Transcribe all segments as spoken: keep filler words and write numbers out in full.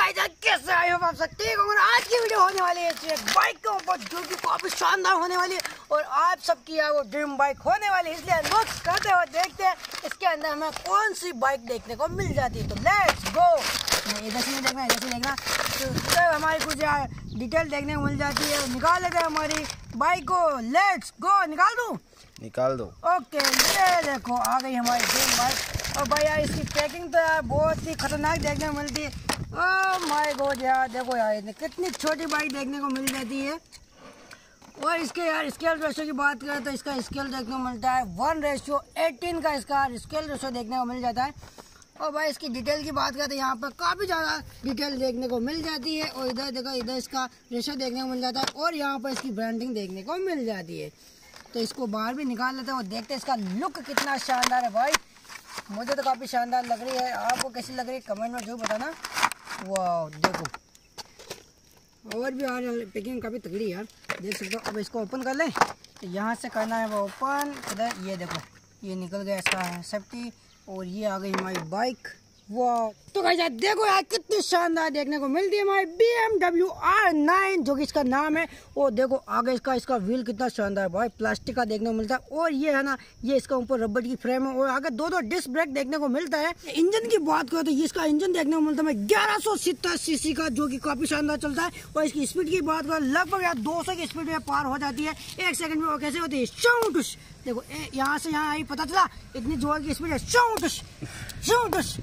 Guys कैसे आए हो आप सब? ठीक होंगे। आज की वीडियो होने वाली है एक बाइक के ऊपर जो कि काफी शानदार होने वाली है और आप सबकी वो ड्रीम बाइक होने वाली है, इसलिए अनबॉक्स करते हुए देखते हैं इसके अंदर हमें कौन सी बाइक देखने को मिल जाती है। तो लेट्स गो। इधर से नहीं देखना, इधर से देखना, तो हमारी कुछ डिटेल देखने को मिल जाती है। निकाल लेते हैं हमारी बाइक को। Let's go. निकाल दूँ? निकाल दो। ओके, ये देखो आ गई हमारी ड्रीम बाइक। और भाई यार इसकी पैकिंग तो यार बहुत ही खतरनाक देखने को मिलती है। ओह माय गॉड यार, देखो यार इतनी कितनी छोटी बाइक देखने को मिल जाती है। और इसके यार स्केल रेशो की बात करें तो इसका स्केल देखने को मिलता है वन रेशो एटीन का इसका स्केल रेशो देखने को मिल जाता है। और भाई इसकी डिटेल की बात करें तो यहाँ पर काफ़ी ज़्यादा डिटेल देखने को मिल जाती है। और इधर देखो, इधर इसका रेशो देखने को मिल जाता है और यहाँ पर इसकी ब्रांडिंग देखने को मिल जाती है। तो इसको बाहर भी निकाल लेते हैं और देखते हैं इसका लुक कितना शानदार है। भाई मुझे तो काफ़ी शानदार लग रही है, आपको कैसी लग रही है कमेंट में जरूर बताना। वाह देखो, और भी यार पैकिंग काफ़ी तगड़ी है यार, देख सकते हो। अब इसको ओपन कर लें तो यहाँ से करना है वो ओपन। इधर ये देखो, ये निकल गया इसका सेफ्टी और ये आ गई हमारी बाइक। वाह, तो गाइस यार देखो यार कितनी शानदार देखने को मिलती है हमारी B M W R nine जो कि इसका नाम है। और देखो आगे इसका इसका व्हील कितना शानदार भाई, प्लास्टिक का देखने को मिलता है। और ये है ना, ये इसका ऊपर रबड़ की फ्रेम है और आगे दो दो डिस्क ब्रेक देखने को मिलता है। इंजन की बात करो तो ये इसका इंजन देखने को मिलता है ग्यारह सौ सत्तर सीसी का, जो कि काफी शानदार चलता है। और इसकी स्पीड की बात करो लगभग यार दो सौ की स्पीड में पार हो जाती है एक सेकंड में। वो कैसे होती है? शूटुश। देखो यहाँ से यहाँ आई, पता चला इतनी जोर की स्पीड है। शूटुश शूटुश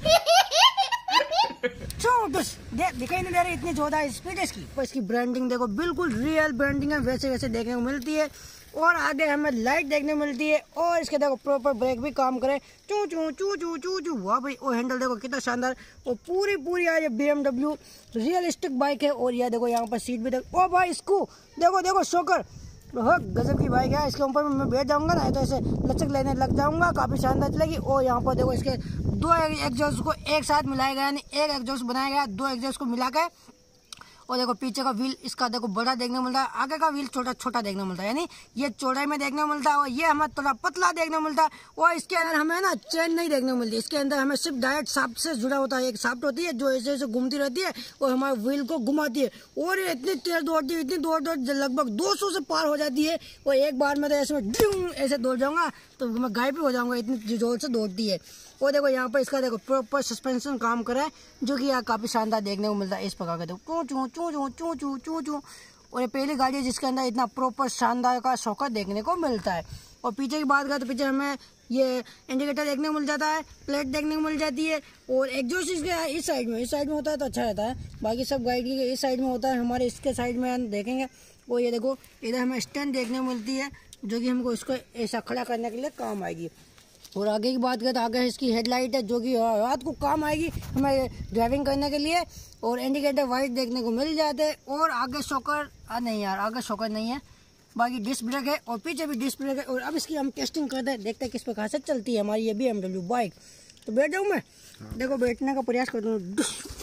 दिखाई नहीं दे रही, इतनी जोरदार स्पीड है इसकी। और इसकी ब्रांडिंग देखो बिल्कुल रियल ब्रांडिंग है, वैसे वैसे देखने को मिलती है। और आगे हमें लाइट देखने को मिलती है और इसके देखो प्रॉपर ब्रेक भी काम करे। चू चू चू चू चू चू। वाह भाई, और हैंडल देखो कितना शानदार। और पूरी पूरी यार ये B M W realistic bike है। और यह देखो यहाँ पर सीट भी देखो। ओ भाई इसको देखो देखो, शोकर गजब की बाइक है। इसके ऊपर मैं बैठ जाऊंगा ना तो ऐसे लचक लेने लग जाऊंगा, काफी शानदार चलेगी। और यहाँ पर देखो इसके दो एग्जॉस्ट को एक साथ मिलाया गया, यानी एक एग्जॉस्ट बनाया गया दो एग्जॉस्ट को मिला के। और देखो पीछे का व्हील इसका देखो बड़ा देखने को मिलता है, आगे का व्हील छोटा छोटा देखने को मिलता है, यानी ये चौड़ाई में देखने को मिलता है और ये हमें थोड़ा पतला देखने को मिलता है। और इसके अंदर हमें ना चेन नहीं देखने को मिलती, इसके अंदर हमें सिर्फ डायरेक्ट शाफ्ट से जुड़ा होता है। एक शाफ्ट होती है जो ऐसे ऐसे घूमती रहती है और हमारे व्हील को घुमाती है। और ये इतनी तेज दौड़ती है, इतनी दौड़ दौड़ लगभग दो सौ से पार हो जाती है। और एक बार में तो ऐसे में ऐसे दौड़ जाऊंगा तो मैं गायब भी हो जाऊंगा, इतनी जोर से दौड़ती है। और देखो यहाँ पर इसका देखो प्रॉपर सस्पेंशन काम करे, जो कि यहाँ काफी शानदार देखने को मिलता है। इस प्रकार का देखो चू चू चू चू चू चू चू। और ये पहली गाड़ी है जिसके अंदर इतना प्रॉपर शानदार का शॉकर देखने को मिलता है। और पीछे की बात करें तो पीछे हमें ये इंडिकेटर देखने को मिल जाता है, प्लेट देखने को मिल जाती है। और एग्जॉस्ट इसके इस साइड में इस साइड में होता है तो अच्छा रहता है, बाकी सब गाड़ी के इस साइड में होता है, हमारे इसके साइड में हम देखेंगे। और ये देखो इधर हमें स्टैंड देखने को मिलती है, जो कि हमको इसको ऐसा खड़ा करने के लिए काम आएगी। और आगे की बात करें तो आगे इसकी हेडलाइट है, जो कि रात को काम आएगी हमें ड्राइविंग करने के लिए। और इंडिकेटर वाइट देखने को मिल जाते हैं। और आगे शॉकर नहीं यार, आगे शॉकर नहीं है, बाकी डिस्क ब्रेक है और पीछे भी डिस्क ब्रेक है। और अब इसकी हम टेस्टिंग करते हैं, देखते हैं किस प्रकार से चलती है हमारी ये बी एम डब्ल्यू बाइक। तो बैठ जाऊँ मैं? देखो बैठने का प्रयास करता हूँ।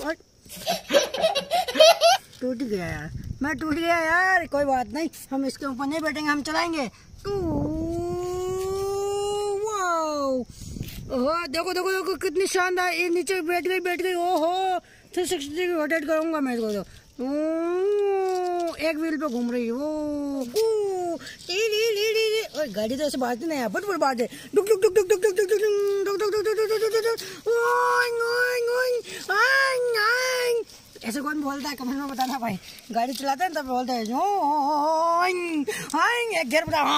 टूट गया यार, मैं टूट गया यार, कोई बात नहीं, हम इसके ऊपर नहीं बैठेंगे, हम चलाएंगे। ओहो देखो देखो देखो कितनी शानदार, ये नीचे बैठ गई बैठ गई ओहो थ्री सिक्सटी रोटेट करूंगा मैं इसको। तो एक व्हील पे घूम रही है वो। और गाड़ी तो ऐसे बाजती नहीं है, फट फट बाजे, डुक डुक डुक डुक डुक डुक डुक डुक डुक डुक डुक डुक डुक। ऐसे कौन बोलता है कमेंट में बताना भाई, गाड़ी चलाते हैं तब बोलते हैं एक गियर बता।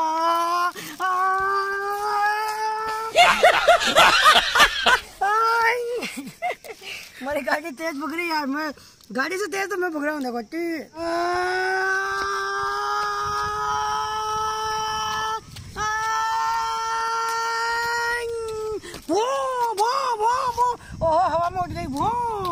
हमारी गाड़ी तेज भग रही है यार, मैं गाड़ी से तेज तो मैं भग रहा हूँ। देखो वो वो वो वो ओह हवा में उठ गई वो।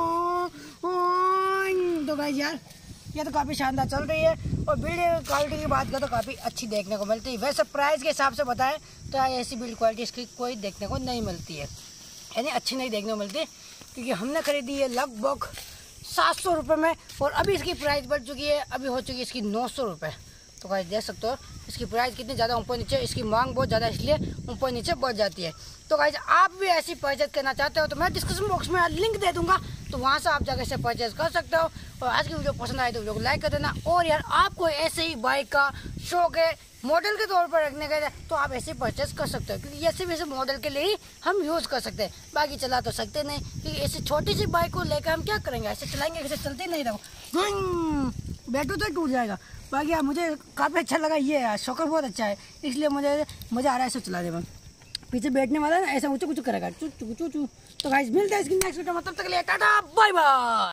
तो गाइस यार ये तो काफ़ी शानदार चल रही है। और बिल्ड क्वालिटी की बात करें तो काफ़ी अच्छी देखने को मिलती है। वैसे प्राइस के हिसाब से बताएं तो ऐसी बिल्ड क्वालिटी इसकी कोई देखने को नहीं मिलती है, यानी अच्छी नहीं देखने को मिलती, क्योंकि हमने खरीदी है लगभग सात सौ रुपये में। और अभी इसकी प्राइस बढ़ चुकी है, अभी हो चुकी है इसकी नौ सौ रुपये। तो गाइस देख सकते हो इसकी प्राइस कितनी ज़्यादा ऊपर नीचे, इसकी मांग बहुत ज़्यादा इसलिए ऊपर नीचे बढ़ जाती है। तो गाइस आप भी ऐसी परचेज करना चाहते हो तो मैं डिस्क्रिप्शन बॉक्स में लिंक दे दूँगा, तो वहाँ से आप जाकर से परचेज कर सकते हो। और आज की वीडियो पसंद आए तो वीडियो को लाइक कर देना। और यार आपको ऐसे ही बाइक का शौक है मॉडल के तौर पर रखने का तो आप ऐसे परचेज कर सकते हो, क्योंकि ऐसे वैसे मॉडल के लिए ही हम यूज़ कर सकते हैं, बाकी चला तो सकते नहीं, क्योंकि ऐसी छोटी सी बाइक को लेकर हम क्या करेंगे, ऐसे चलाएंगे, ऐसे चलते नहीं रहो, बैटरी तो टूट जाएगा। बाकी यार मुझे काफ़ी अच्छा लगा ये यार, शॉकर बहुत अच्छा है, इसलिए मुझे मज़ा आ रहा है ऐसे चलाने में। पीछे बैठने वाला ना ऐसा ऊँचू कुछ करेगा चू चू चू चू। तो गाइस मिलते हैं इसकी नेक्स्ट वीडियो में, तब तक के लिए टाटा बाय बाय।